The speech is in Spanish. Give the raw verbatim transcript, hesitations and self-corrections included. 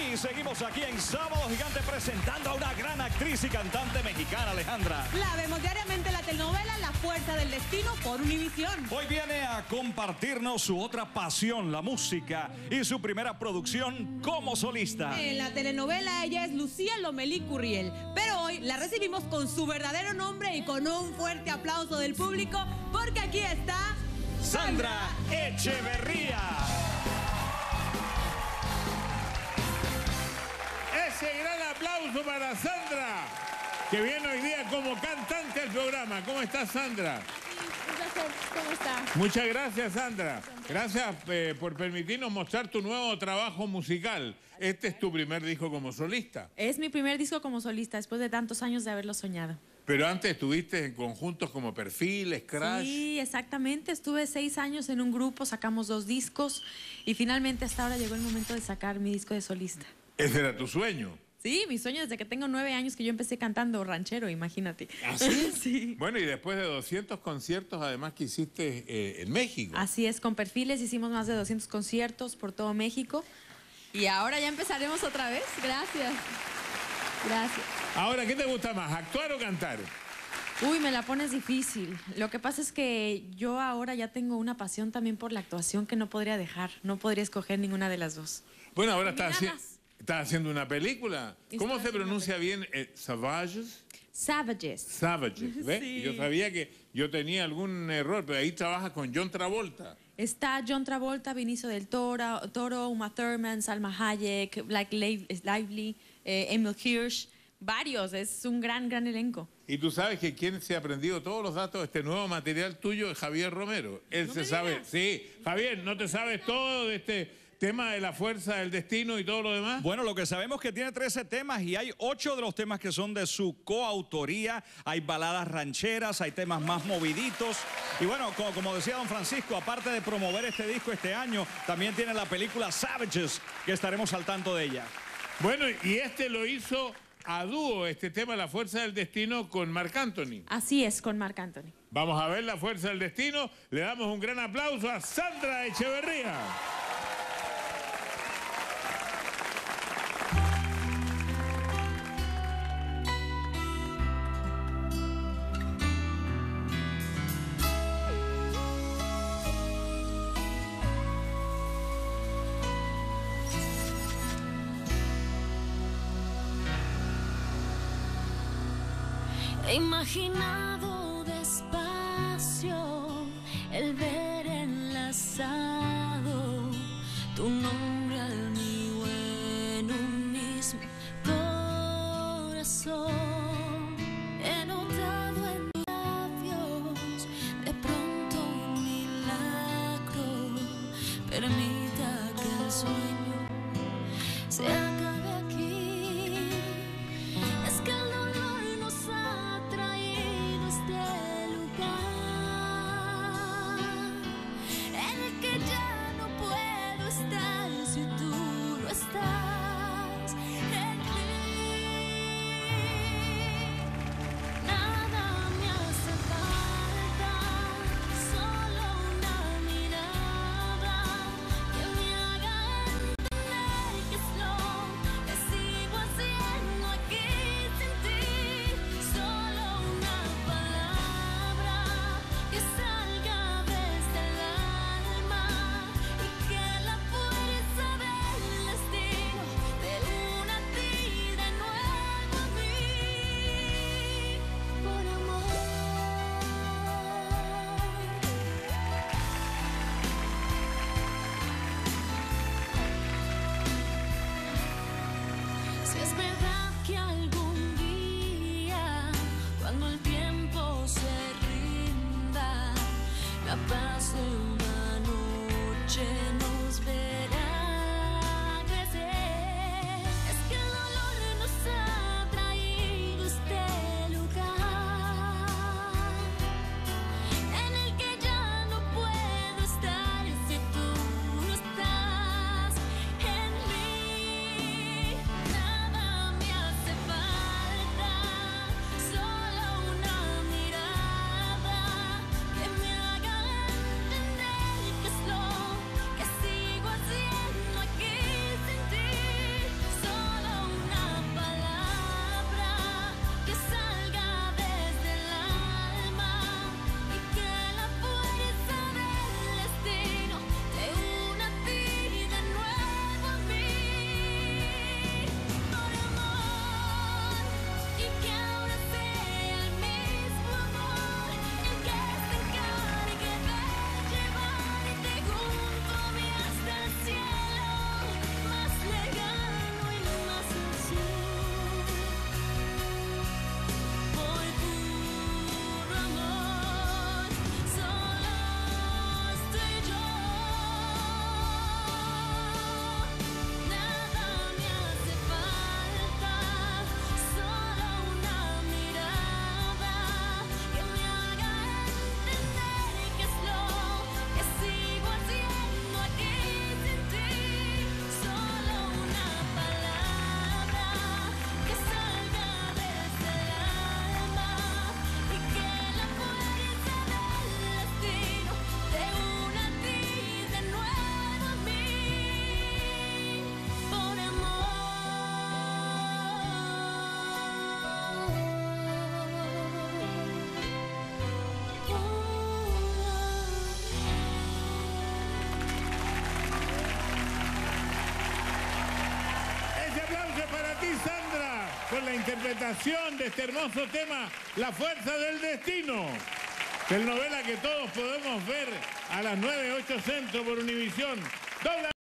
Y seguimos aquí en Sábado Gigante presentando a una gran actriz y cantante mexicana, Alejandra. La vemos diariamente en la telenovela La Fuerza del Destino por Univisión. Hoy viene a compartirnos su otra pasión, la música, y su primera producción como solista. En la telenovela ella es Lucía Lomelí Curriel, pero hoy la recibimos con su verdadero nombre y con un fuerte aplauso del público, porque aquí está... Sandra Echeverría. Ese gran aplauso para Sandra, que viene hoy día como cantante al programa. ¿Cómo estás, Sandra? Un placer. ¿Cómo está? Muchas gracias, Sandra. Gracias eh, por permitirnos mostrar tu nuevo trabajo musical. Este es tu primer disco como solista. Es mi primer disco como solista, después de tantos años de haberlo soñado. Pero antes estuviste en conjuntos como Perfil, Crash. Sí, exactamente. Estuve seis años en un grupo, sacamos dos discos y finalmente hasta ahora llegó el momento de sacar mi disco de solista. Ese era tu sueño. Sí, mi sueño desde que tengo nueve años que yo empecé cantando ranchero, imagínate. ¿Ah, sí? Sí. Bueno, y después de doscientos conciertos, además que hiciste eh, en México. Así es, con Perfiles hicimos más de doscientos conciertos por todo México. Y ahora ya empezaremos otra vez. Gracias. Gracias. Ahora, ¿qué te gusta más, actuar o cantar? Uy, me la pones difícil. Lo que pasa es que yo ahora ya tengo una pasión también por la actuación que no podría dejar. No podría escoger ninguna de las dos. Bueno, ahora estás, haci Combinadas. estás haciendo una película. ¿Cómo Estoy se pronuncia bien? Eh, ¿Savages? Savages. Savages, ¿ves? Sí. Yo sabía que yo tenía algún error, pero ahí trabajas con John Travolta. Está John Travolta, Benicio del Toro, Toro Uma Thurman, Salma Hayek, Blake Lively, eh, Emil Hirsch, varios. Es un gran, gran elenco. Y tú sabes que quien se ha aprendido todos los datos de este nuevo material tuyo es Javier Romero. Él No se me sabe. digas. Sí, Javier, ¿no te sabes todo de este tema de la fuerza del destino y todo lo demás? Bueno, lo que sabemos es que tiene trece temas y hay ocho de los temas que son de su coautoría. Hay baladas rancheras, hay temas más moviditos. Y bueno, como, como decía don Francisco, aparte de promover este disco este año, también tiene la película Savages, que estaremos al tanto de ella. Bueno, y este lo hizo a dúo, este tema, La Fuerza del Destino, con Marc Anthony. Así es, con Marc Anthony. Vamos a ver La Fuerza del Destino. Le damos un gran aplauso a Sandra Echeverría. He imaginado despacio el ver enlazado tu nombre al mío en un mismo corazón. He notado en mis labios de pronto un milagro. Permita que el sueño se acabe aquí. Es que el dolor nos ha traído a este lugar en el que ya no puedo estar si tú no estás en mí. Nada me hace falta, solo una mirada que me haga entender qué es lo ti, Sandra, por la interpretación de este hermoso tema, La Fuerza del Destino. Telenovela que todos podemos ver a las nueve, ocho centro por Univisión. Dobla